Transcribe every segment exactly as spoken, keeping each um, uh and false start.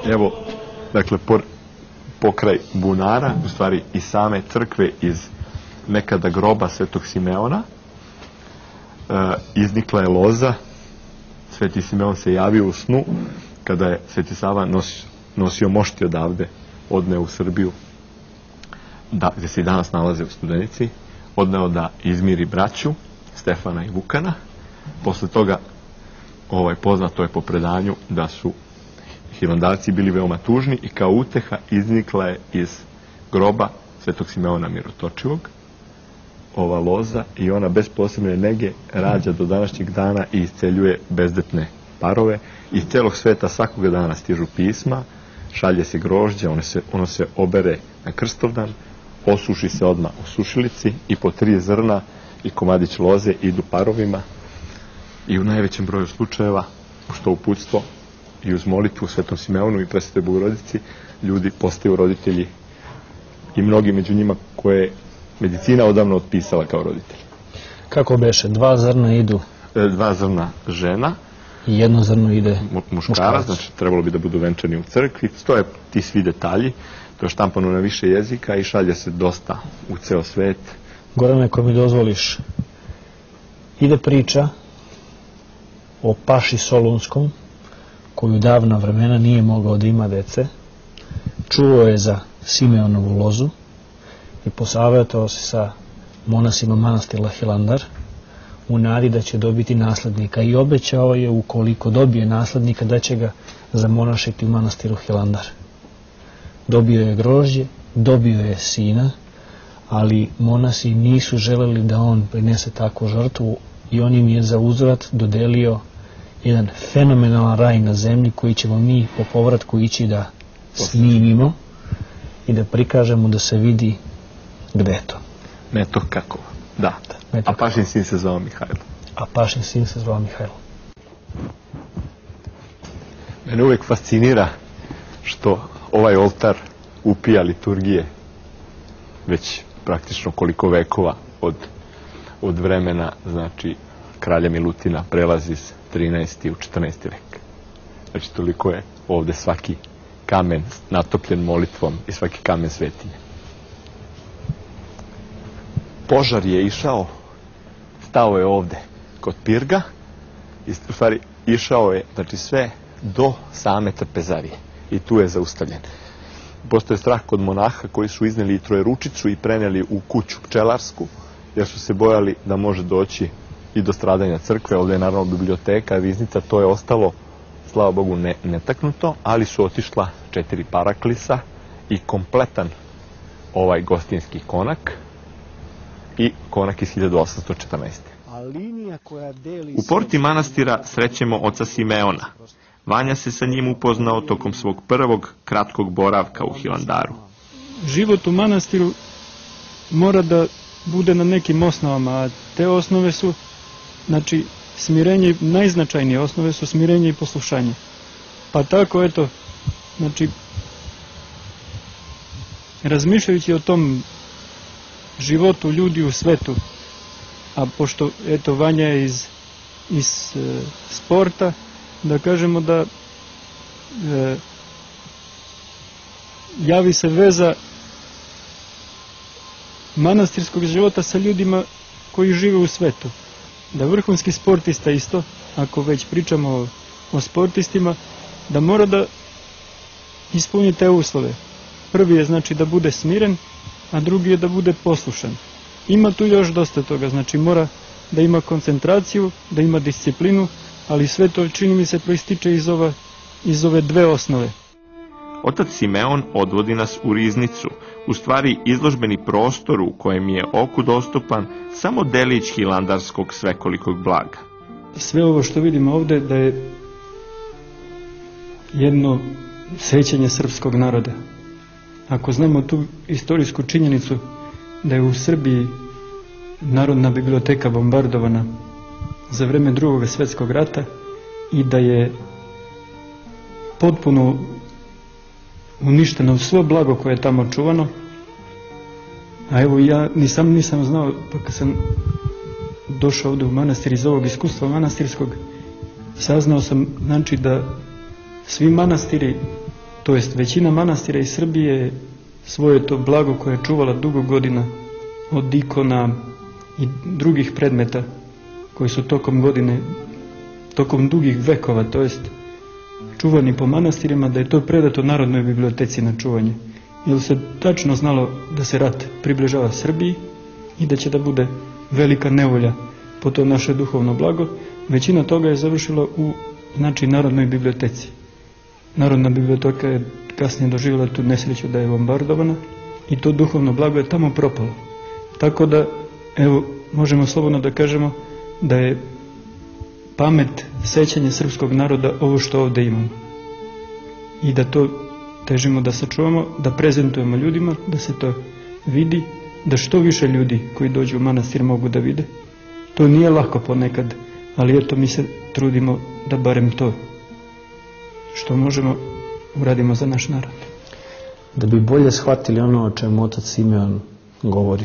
Evo, dakle, por, pokraj bunara, u stvari i same crkve iz nekada groba Svetog Simeona, e, iznikla je loza. Sveti Simeon se javio u snu kada je Sveti Sava nos, nosio mošti odavde, odneo u Srbiju, da, gde se i danas nalaze u Studenici, odneo da izmiri braću Stefana i Vukana. Posle toga, ovaj, poznato je po predanju da su hilandarci bili veoma tužni i kao uteha iznikla je iz groba Svetog Simeona Mirotočivog ova loza i ona bez posebne nege rađa do današnjeg dana i isceljuje bezdetne parove. Iz celog sveta svakoga dana stižu pisma, šalje se grožđe, ono se, ono se obere na Krstovdan, osuši se odmah u sušilici i po tri zrna i komadić loze idu parovima i u najvećem broju slučajeva, što uputstvo i uz molitvu Svetom Simeonu i Presvetoj Bogorodici, ljudi postaju roditelji i mnogi među njima koje medicina odavno otpisala kao roditelji. Kako beše? Dva zrna idu? E, dva zrna žena. I jedno zrno ide mu, muškarac, znači trebalo bi da budu venčani u crkvi. Stoje ti svi detalji, to je štampano na više jezika i šalje se dosta u ceo svet. Gorane, ako mi dozvoliš, ide priča o paši Solunskom, koju davna vremena nije mogao da ima dece. Čuo je za Simeonovu lozu i posavjetao se sa monasima manastira Hilandar u nadi da će dobiti naslednika i obećao je ukoliko dobije naslednika da će ga zamonašiti u manastiru Hilandar. Dobio je grožđe, dobio je sina, ali monasi nisu želeli da on prinese takvu žrtvu i on im je za uzvrat dodelio jedan fenomenalan raj na zemlji koji ćemo mi po povratku ići da snimimo i da prikažemo da se vidi gde je to. Meto kako, da. A pašin sin se zvao Mihajlo. A pašin sin se zvao Mihajlo. Mene uvek fascinira što ovaj oltar upija liturgije već praktično koliko vekova od, od vremena, znači, kralja Milutina prelazi iz trinaesti u četrnaesti vek. Znači, toliko je ovde svaki kamen natopljen molitvom i svaki kamen svetinje. Požar je išao, stao je ovde kod Pirga i u stvari išao je, znači, sve do same Trpezarije i tu je zaustavljen. Postoje strah kod monaha koji su izneli i Trojeručicu i preneli u kuću pčelarsku, jer su se bojali da može doći i do stradanja crkve. Ovde je naravno biblioteka, viznica, to je ostalo, slava Bogu, ne, netaknuto, ali su otišla četiri paraklisa i kompletan ovaj gostinski konak i konak iz hiljadu osamsto četrnaeste. U porti manastira srećemo oca Simeona. Vanja se sa njim upoznao tokom svog prvog kratkog boravka u Hilandaru. Život u manastiru mora da bude na nekim osnovama, a te osnove su, znači, smirenje, najznačajnije osnove su smirenje i poslušanje. Pa tako, eto, znači, razmišljajući o tom životu ljudi u svetu, a pošto, eto, Vanja je iz, iz e, sporta, da kažemo da e, javi se veza manastirskog života sa ljudima koji žive u svetu. Da vrhunski sportista isto, ako već pričamo o, o sportistima, da mora da ispuni te uslove. Prvi je, znači, da bude smiren, a drugi je da bude poslušan. Ima tu još dosta toga, znači mora da ima koncentraciju, da ima disciplinu, ali sve to, čini mi se, proističe iz, ova, iz ove dve osnove. Otac Simeon odvodi nas u riznicu, u stvari izložbeni prostor u kojem je oku dostupan samo delić hilandarskog svekolikog blaga. Sve ovo što vidimo ovde da je jedno sećanje srpskog naroda. Ako znamo tu istorijsku činjenicu da je u Srbiji Narodna biblioteka bombardovana za vreme Drugog svetskog rata i da je potpuno uništeno svo blago koje je tamo čuvano, a evo ja nisam, nisam znao, pa kad sam došao ovde u manastir iz ovog iskustva manastirskog, saznao sam, znači, da svi manastiri to jest većina manastira iz Srbije svoje to blago koje je čuvala dugo godina od ikona i drugih predmeta koji su tokom godine, tokom dugih vekova, to jest čuvani po manastirima, da je to predato Narodnoj biblioteci na čuvanje. Jer se tačno znalo da se rat približava Srbiji i da će da bude velika nevolja po to naše duhovno blago. Većina toga je završila u znači Narodnoj biblioteci. Narodna biblioteka je kasnije doživjela tu nesreću da je bombardovana i to duhovno blago je tamo propalo. Tako da, evo, možemo slobodno da kažemo da je pamet, sećanje srpskog naroda ovo što ovde imamo. I da to težimo da sačuvamo, da prezentujemo ljudima, da se to vidi, da što više ljudi koji dođu u manastir mogu da vide. To nije lako ponekad, ali eto mi se trudimo da barem to što možemo uradimo za naš narod. Da bi bolje shvatili ono o čemu otac Simeon govori,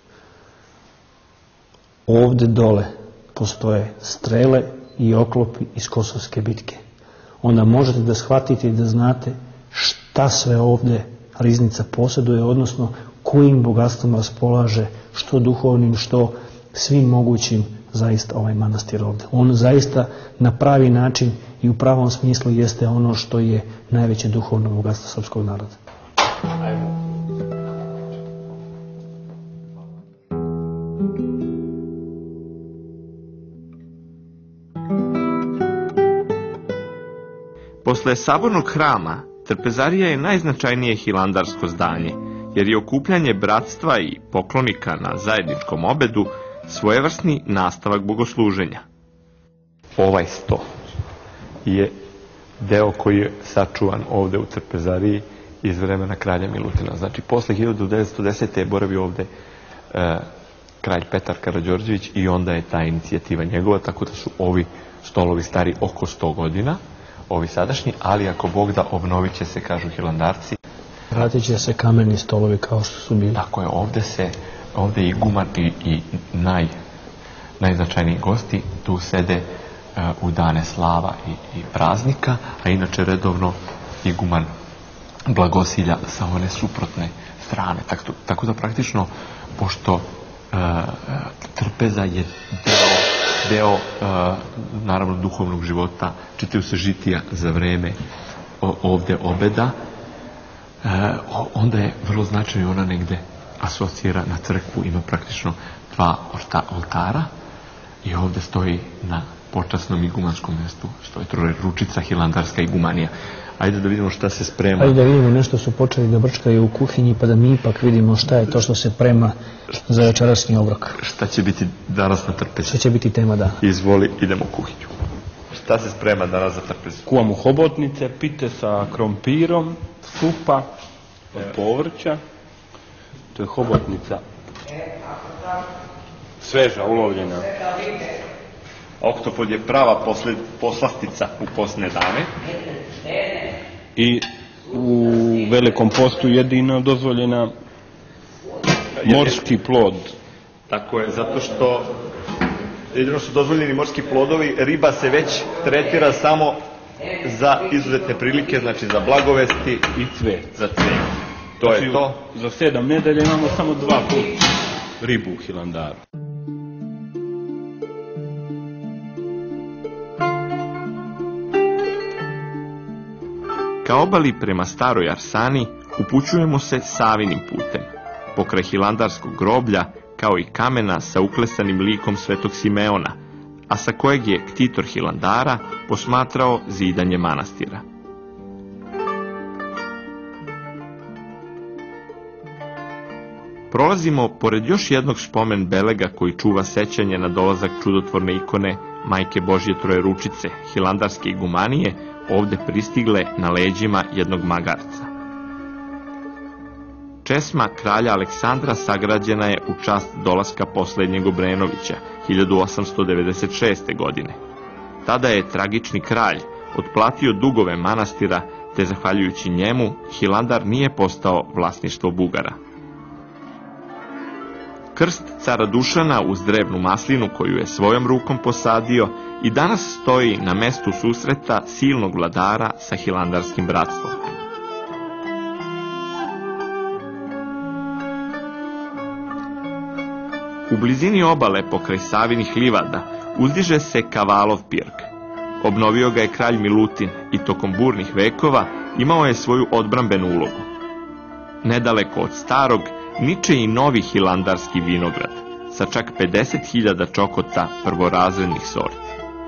ovde dole postoje strele i oklopi iz Kosovske bitke. Onda možete da shvatite i da znate šta sve ovde riznica posjeduje, odnosno kojim bogatstvom raspolaže, što duhovnim, što svim mogućim zaista ovaj manastir ovde. On zaista na pravi način i u pravom smislu jeste ono što je najveće duhovno bogatstvo srpskog naroda. Posle sabornog hrama, trpezarija je najznačajnije hilandarsko zdanje, jer je okupljanje bratstva i poklonika na zajedničkom obedu svojevrsni nastavak bogosluženja. Ovaj sto je deo koji je sačuvan ovde u trpezariji iz vremena kralja Milutina. Znači, posle hiljadu devetsto desete. je boravio ovde e, kralj Petar Karađorđević i onda je ta inicijativa njegova, tako da su ovi stolovi stari oko sto godina, ovi sadašnji, ali ako Bog da, obnovit će se, kažu hilandarci. Vratit će se kameni stolovi kao što su bili. Tako je, ovde se, ovde i iguman i, i naj, najznačajniji gosti tu sede uh, u dane slava i, i praznika, a inače redovno iguman blagosilja sa one suprotne strane. Tako, tako da praktično, pošto uh, trpeza je deo, deo uh, naravno duhovnog života, čitaju se žitija za vreme o, ovde obeda, uh, onda je vrlo značajno ona negde asocira na crkvu, ima praktično dva oltara i ovde stoji na počasnom igumanskom mjestu, stoji Trojeručica, hilandarska igumanija. Ajde da vidimo šta se sprema. Ajde da vidimo nešto su počeli da brčkaju u kuhinji, pa da mi ipak vidimo šta je to što se prema za večerašnji obrok. Šta će biti danas na trpezi? Šta će biti tema, da. Izvoli, idemo u kuhinju. Šta se sprema danas za trpezu? Kuvamo hobotnice, pite sa krompirom, supa od povrća. To je hobotnica sveža, ulovljena. Oktopod je prava posle, poslastica u posne dane. I u velikom postu jedina dozvoljena morski plod. Tako je, zato što jedino su dozvoljeni morski plodovi, riba se već tretira samo za izuzetne prilike, znači za blagovesti i cvet. Za cvet. To je to. Za sedam nedelja imamo samo dva puta ribu u Hilandaru. Ka obali prema Staroj Arsani upućujemo se Savinim putem, pokraj hilandarskog groblja, kao i kamena sa uklesanim likom Svetog Simeona, a sa kojeg je ktitor Hilandara posmatrao zidanje manastira. Prolazimo pored još jednog spomen belega koji čuva sećanje na dolazak čudotvorne ikone Majke Božje Trojeručice, hilandarske igumanije, ovde pristigle na leđima jednog magarca. Česma kralja Aleksandra sagrađena je u čast dolaska poslednjeg Obrenovića, hiljadu osamsto devedeset šeste. godine. Tada je tragični kralj otplatio dugove manastira, te zahvaljujući njemu, Hilandar nije postao vlasništvo Bugara. Krst cara Dušana uz drevnu maslinu koju je svojom rukom posadio i danas stoji na mestu susreta silnog vladara sa hilandarskim bratstvom. U blizini obale pokraj Savinih livada uzdiže se Kavalov pirg. Obnovio ga je kralj Milutin i tokom burnih vekova imao je svoju odbrambenu ulogu. Nedaleko od starog niče i novi hilandarski vinograd sa čak pedeset hiljada čokota prvorazrednih sorti.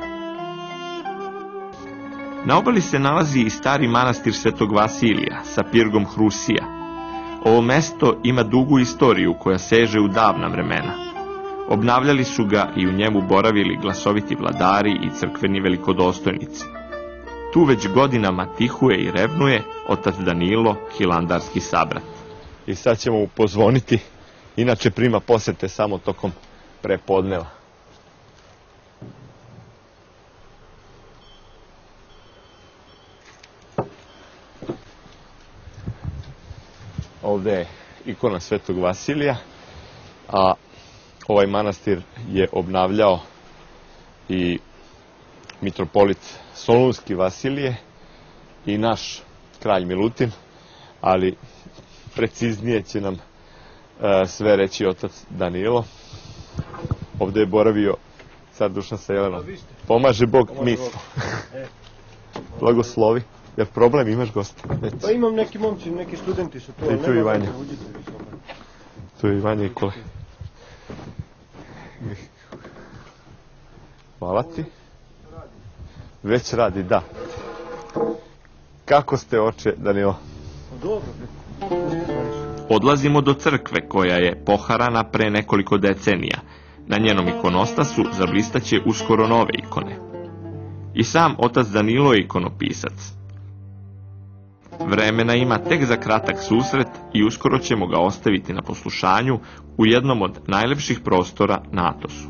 Na obali se nalazi i stari manastir Svetog Vasilija sa pirgom Hrusija. Ovo mesto ima dugu istoriju koja seže u davna vremena. Obnavljali su ga i u njemu boravili glasoviti vladari i crkveni velikodostojnici. Tu već godinama tihuje i revnuje otac Danilo, hilandarski sabrat. I sad ćemo mu pozvoniti, inače prima posete samo tokom prepodneva. Ovde je ikona Svetog Vasilija, a ovaj manastir je obnavljao i mitropolit Solunski Vasilije i naš kralj Milutin, ali preciznije će nam e, sve reći otac Danilo. Ovde je boravio car Dušan sa Jelenom. Pomaže Bog, mi smo. Blagoslovi. Jer problem imaš gosta? Pa imam neki momci, neki studenti su to. I tu i Vanja. Tu i Vanja i Kole. Hvala ti. Već radi, da. Kako ste, oče Danilo? Dobro. Odlazimo do crkve koja je poharana pre nekoliko decenija. Na njenom ikonostasu zablistaće uskoro nove ikone. I sam otac Danilo je ikonopisac. Vremena ima tek za kratak susret i uskoro ćemo ga ostaviti na poslušanju u jednom od najlepših prostora na Atosu.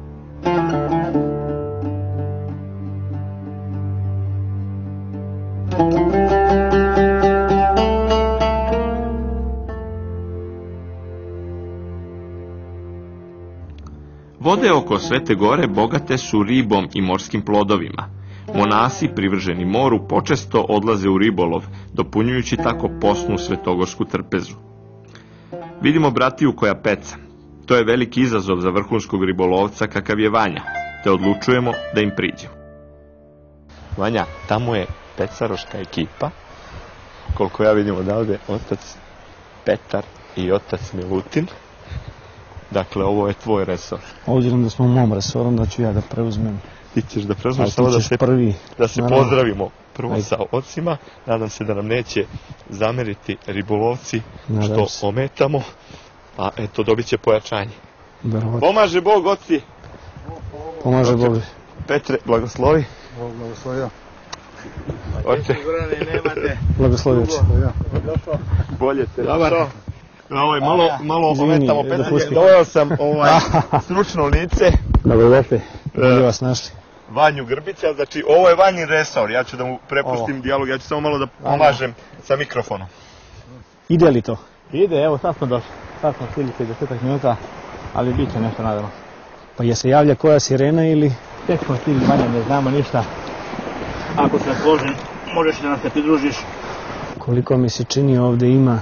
Vode oko Svete Gore bogate su ribom i morskim plodovima. Monasi privrženi moru počesto odlaze u ribolov, dopunjujući tako posnu svetogorsku trpezu. Vidimo bratiju koja peca. To je veliki izazov za vrhunskog ribolovca kakav je Vanja, te odlučujemo da im priđemo. Vanja, tamo je pecaroška ekipa. Koliko ja vidim odavde, otac Petar i otac Milutin. Dakle, ovo je tvoj resor. Obzirom da smo u mom resoru, da ću ja da preuzmem. Ti ćeš da preuzmeš, samo da se, prvi, da se pozdravimo prvo Ajde. Sa ocima. Nadam se da nam neće zameriti ribolovci Nadam što se. Ometamo, a eto, dobit će pojačanje. Verovatno. Pomaže Bog, oci! Pomaže Oče. Bog. Petre, blagoslovi. Bog blagoslovio. Oče. Blagoslovi, oče. Bolje te. Dobar. Ovo je malo, malo ometamo, Petre. Da doveo sam ovaj stručno lice. Dobro došli. Bolje vas našli. Vanju Grbića, znači ovo je Vanjin resor, ja ću da mu prepustim ovo. Dijalog, ja ću samo malo da pomažem sa mikrofonom. Ide li to? Ide, evo sad smo došli, sad smo stigli pedeset minuta, ali bit će nešto nadamo. Pa je se javlja koja sirena ili? Tek smo stigli, Vanja, ne znamo ništa. Ako se složi, možeš da nam se pridružiš. Koliko mi se čini ovde ima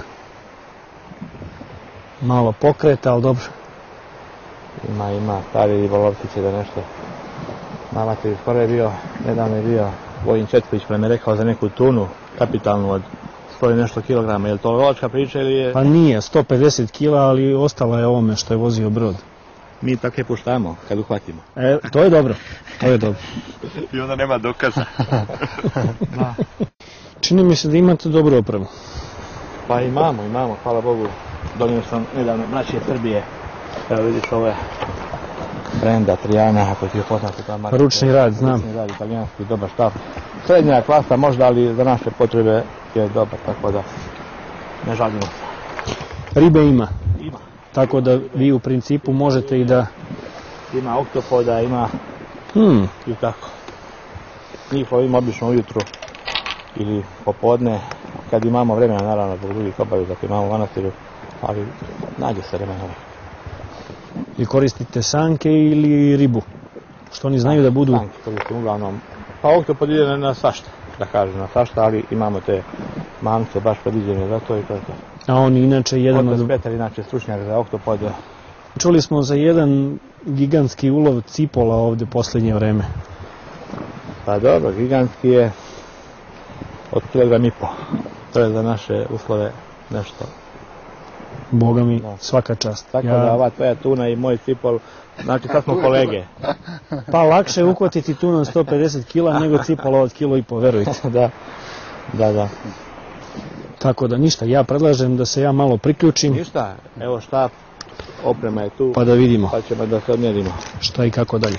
malo pokreta, ali dobro. Ima, ima, stari ribolovci će da nešto. Mama te skoro je bio, nedavno je bio Vojin Četković pa mi je rekao za neku tunu kapitalnu od sto i nešto kilograma. Je li to lovačka priča ili je... Pa nije, sto pedeset kila, ali ostala je ovome što je vozio brod. Mi tako je puštamo kad uhvatimo. E, to je dobro, to je dobro. I onda nema dokaza. Da. Čini mi se da imate dobru opremu. Pa imamo, imamo, hvala Bogu. Donio sam nedavno braće Srbije. Evo vidiš ovo je brenda Trijana, ako ti je poznato ta marka. Ručni rad, znam. Ručni rad, italijanski, dobar štap. Srednja klasa možda, ali za naše potrebe je dobar, tako da ne žalimo se. Ribe ima. Ima. Tako da vi u principu možete i da... Ima oktopoda, ima Hmm. i tako. Njih lovimo obično ujutru ili popodne, kad imamo vremena, naravno, zbog drugih obaveza koje imamo u manastiru, ali nađe se vremena. I koristite sanke ili ribu? Što oni znaju da budu... Sanke koristim uglavnom. Pa oktopod ide na, na svašta, da kažem, na svašta, ali imamo te mamce baš predviđene za to i to je to. A on inače jedan Otac od... Petar inače stručnjak za oktopode, Čuli smo za jedan gigantski ulov cipola ovde poslednje vreme. Pa dobro, gigantski je od kilogram i po. To je za naše uslove nešto. Boga mi, svaka čast. Tako da ova tvoja tuna i moj cipol, znači sad smo kolege. Pa lakše je uhvatiti tuna sto pedeset kila nego cipola od kilo i po, verujte. Da, da, da. Tako da ništa, ja predlažem da se ja malo priključim. Ništa, evo štap, oprema je tu. Pa da vidimo. Pa ćemo da se odmjerimo. Šta i kako dalje.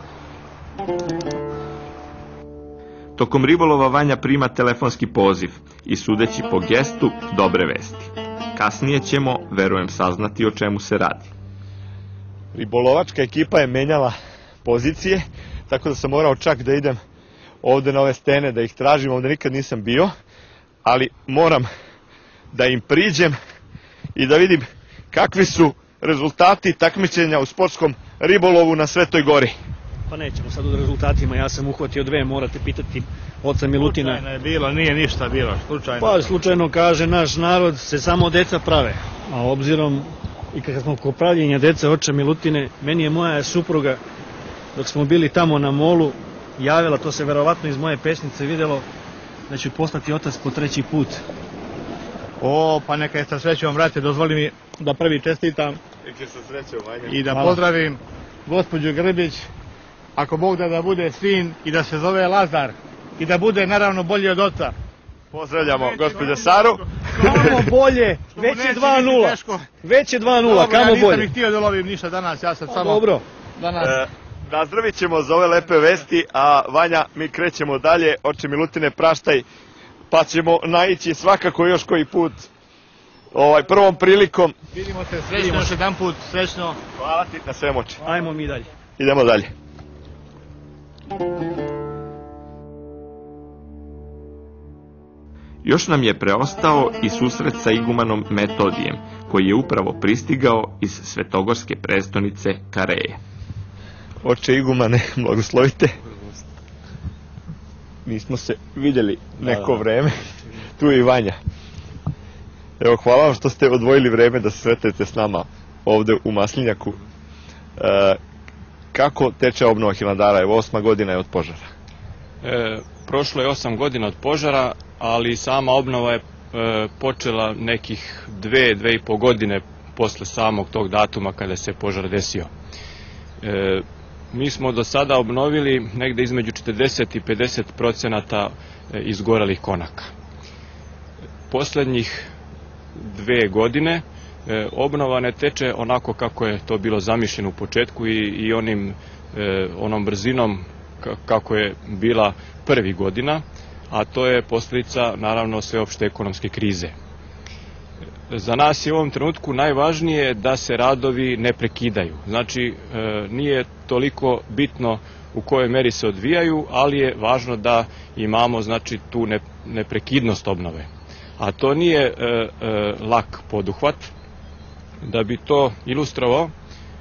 Tokom ribolova Vanja prima telefonski poziv i sudeći po gestu dobre vesti. Kasnije ćemo, verujem, saznati o čemu se radi. Ribolovačka ekipa je menjala pozicije, tako da sam morao čak da idem ovde na ove stene, da ih tražim, ovde nikad nisam bio, ali moram da im priđem i da vidim kakvi su rezultati takmičenja u sportskom ribolovu na Svetoj Gori. Pa nećemo sad o rezultatima, ja sam uhvatio dve, morate pitati oca Milutina. Slučajno je bilo, nije ništa bilo, slučajno. Pa slučajno kaže naš narod se samo deca prave, a obzirom i kad smo kod pravljenja dece oča Milutine, meni je moja supruga, dok smo bili tamo na molu, javila, to se verovatno iz moje pesnice videlo, da ću postati otac po treći put. O, pa neka je sa srećom, brate, dozvoli mi da prvi čestitam. Neka je sa srećom, Vanja. I da pozdravim gospođu Grbić, ako Bog da da bude sin i da se zove Lazar i da bude naravno bolji od oca. Pozdravljamo gospođa Saru. Kamo bolje, već je dva nula. Već je dva nula, kamo bolje. Ja nisam ih htio da lovim ništa danas, ja sad samo... Dobro. Danas... Nazdravit ćemo za ove lepe vesti, a Vanja, mi krećemo dalje, oče Milutine, praštaj, pa ćemo naići svakako još koji put ovaj, prvom prilikom. Vidimo se, srećno još jedan put, srećno. Hvala ti na svem, oče. Ajmo mi dalje. Idemo dalje. Još nam je preostao i susret sa igumanom Metodijem, koji je upravo pristigao iz svetogorske prestonice Kareje. Oče igumane, blagoslovite. Nismo se vidjeli neko vreme. Tu je i Vanja. Evo, hvala vam što ste odvojili vreme da se sretnete s nama ovde u Maslinjaku. E, kako teče obnova Hilandara? Evo, osma godina je od požara. E, prošlo je osam godina od požara, ali sama obnova je e, počela nekih dve, dve i po godine posle samog tog datuma kada se požar desio. E, mi smo do sada obnovili negde između četrdeset i pedeset procenata izgorelih konaka. Poslednjih dve godine e, obnova ne teče onako kako je to bilo zamišljeno u početku i, i onim, e, onom brzinom kako je bila prvi godina, a to je posljedica naravno sveopšte ekonomske krize. Za nas je u ovom trenutku najvažnije da se radovi ne prekidaju. Znači, nije toliko bitno u kojoj meri se odvijaju, ali je važno da imamo znači, tu neprekidnost obnove. A to nije lak poduhvat. Da bi to ilustrovao,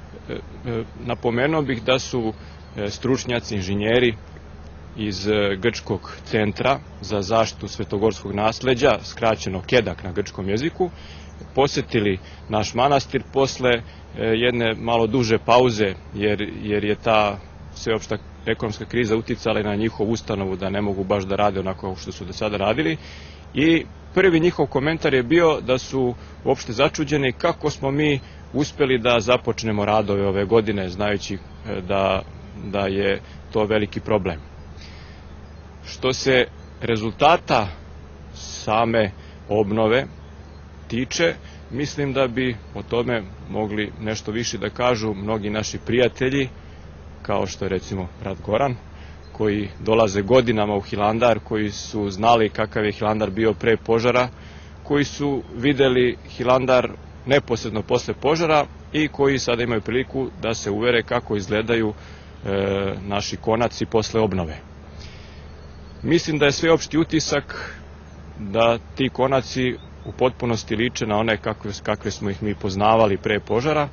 napomenuo bih da su stručnjaci, inženjeri iz Grčkog centra za zaštitu svetogorskog nasleđa, skraćeno KEDAK na grčkom jeziku, posetili naš manastir posle jedne malo duže pauze, jer, jer je ta sveopšta ekonomska kriza uticala na njihovu ustanovu da ne mogu baš da rade onako što su do sada radili. I prvi njihov komentar je bio da su uopšte začuđeni kako smo mi uspeli da započnemo radove ove godine, znajući da, da je to veliki problem. Što se rezultata same obnove tiče, mislim da bi o tome mogli nešto više da kažu mnogi naši prijatelji, kao što je recimo brat Goran, koji dolaze godinama u Hilandar, koji su znali kakav je Hilandar bio pre požara, koji su videli Hilandar neposredno posle požara i koji sada imaju priliku da se uvere kako izgledaju e, naši konaci posle obnove. Mislim da je sveopšti utisak da ti konaci u potpunosti liče na one kakve, kakve smo ih mi poznavali pre požara.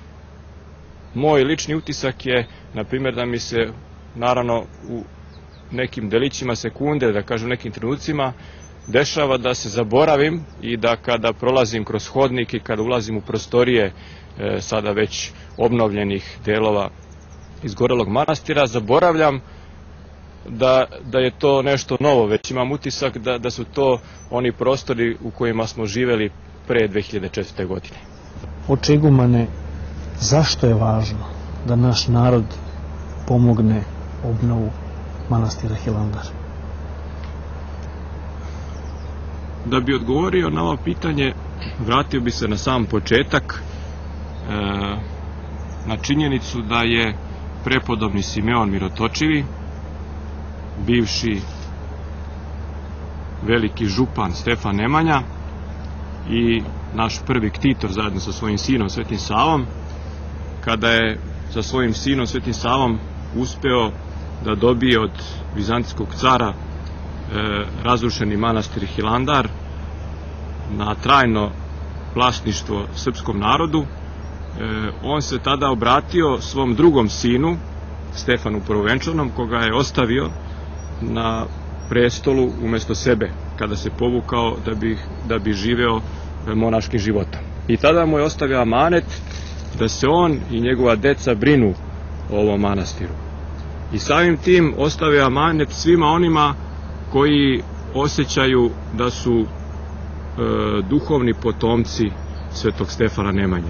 Moj lični utisak je, na primjer, da mi se, naravno, u nekim delićima sekunde, da kažem nekim trenucima, dešava da se zaboravim i da kada prolazim kroz hodnik i kada ulazim u prostorije e, sada već obnovljenih delova izgorelog manastira, zaboravljam da, da je to nešto novo, već imam utisak da, da su to oni prostori u kojima smo živeli pre dve hiljade četvrte. godine. Oče igumane, zašto je važno da naš narod pomogne obnovu manastira Hilandar? Da bi odgovorio na ovo pitanje, vratio bi se na sam početak, e, na činjenicu da je prepodobni Simeon Mirotočivi, bivši veliki župan Stefan Nemanja i naš prvi ktitor zajedno sa svojim sinom Svetim Savom, kada je sa svojim sinom Svetim Savom uspeo da dobije od vizantijskog cara e, razrušeni manastir Hilandar na trajno vlasništvo srpskom narodu, e, on se tada obratio svom drugom sinu Stefanu Prvovenčanom, koga je ostavio na prestolu umesto sebe kada se povukao da bi, da bi živeo monaškim životom. I tada mu je ostavio amanet da se on i njegova deca brinu o ovom manastiru. I samim tim ostavio amanet svima onima koji osjećaju da su e, duhovni potomci svetog Stefana Nemanje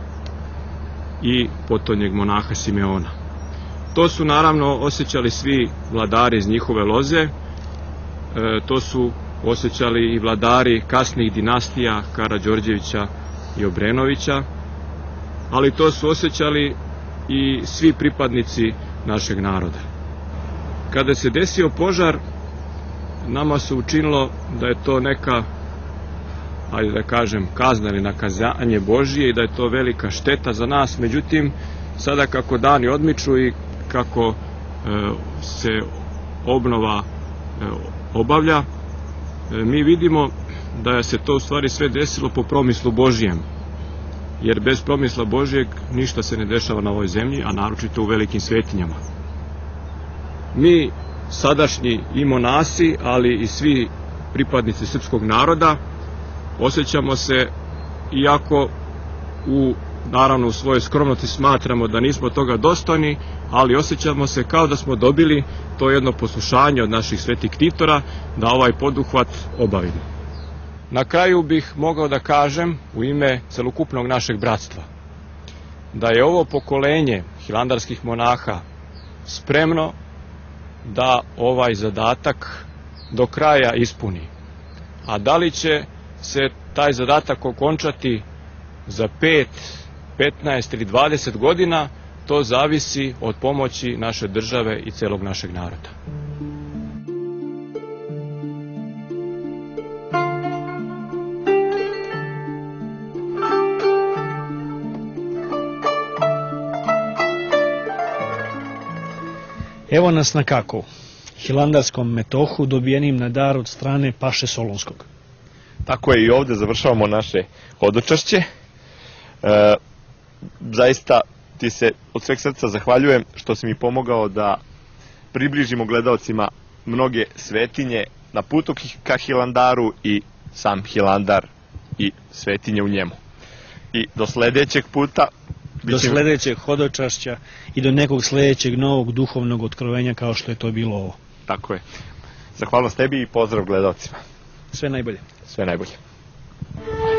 i potonjeg monaha Simeona. To su naravno osjećali svi vladari iz njihove loze, e, to su osjećali i vladari kasnih dinastija Karađorđevića i Obrenovića, ali to su osjećali i svi pripadnici našeg naroda. Kada se desio požar, nama se učinilo da je to neka, ajde da kažem, kazna ili nakazanje Božije i da je to velika šteta za nas. Međutim, sada kako dani odmiču i kako e, se obnova e, obavlja, e, mi vidimo da je se to u stvari sve desilo po promislu Božijem. Jer bez promisla Božijeg ništa se ne dešava na ovoj zemlji, a naročito u velikim svetinjama. Mi, sadašnji i monasi, ali i svi pripadnici srpskog naroda, osjećamo se, iako u, naravno u svojoj skromnosti smatramo da nismo toga dostojni, ali osjećamo se kao da smo dobili to jedno poslušanje od naših svetih ktitora da ovaj poduhvat obavimo. Na kraju bih mogao da kažem u ime celokupnog našeg bratstva da je ovo pokolenje hilandarskih monaha spremno da ovaj zadatak do kraja ispuni. A da li će se taj zadatak okončati za pet, petnaest ili dvadeset godina, to zavisi od pomoći naše države i celog našeg naroda. Evo nas na Kakovu, hilandarskom metohu dobijenim na dar od strane Paše Solunskog. Tako je, i ovde završavamo naše hodočašće. E, zaista ti se od sveg srca zahvaljujem što si mi pomogao da približimo gledaocima mnoge svetinje na putu ka Hilandaru i sam Hilandar i svetinje u njemu. I do sledećeg puta... Do sledećeg hodočašća i do nekog sledećeg novog duhovnog otkrovenja kao što je to bilo ovo. Tako je. Zahvalnost tebi i pozdrav gledaocima. Sve najbolje. Sve najbolje.